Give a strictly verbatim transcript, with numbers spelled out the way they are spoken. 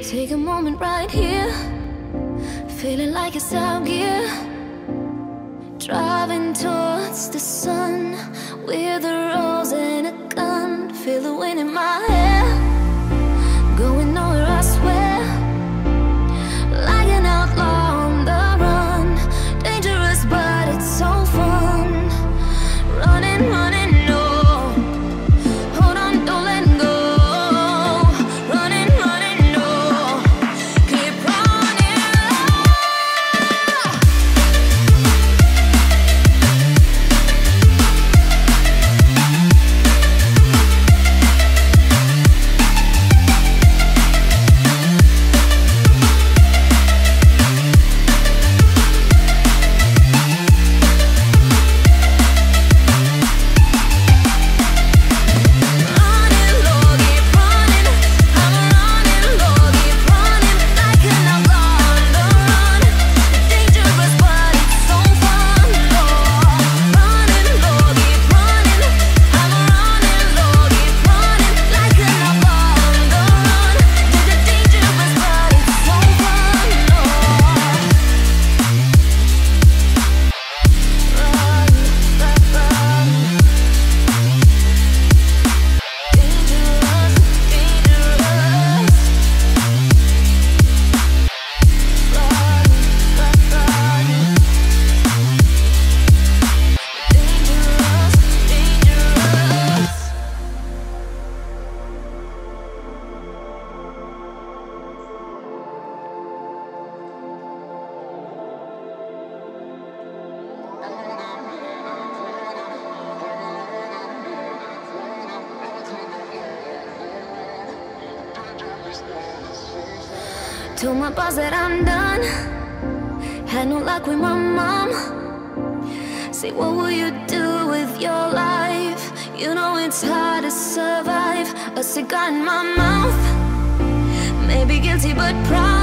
Take a moment right here, feeling like it's out gear. Driving towards the sun with a rose and a gun. Feel the wind in my hair, going nowhere I swear. Like an outlaw on the run, dangerous but it's so fun. Running, running, no, hold on, don't let go. Running, running, no, keep running. Told my boss that I'm done. Had no luck with my mom. Say, what will you do with your life? You know it's hard to survive. A cigar in my mouth, maybe guilty but proud.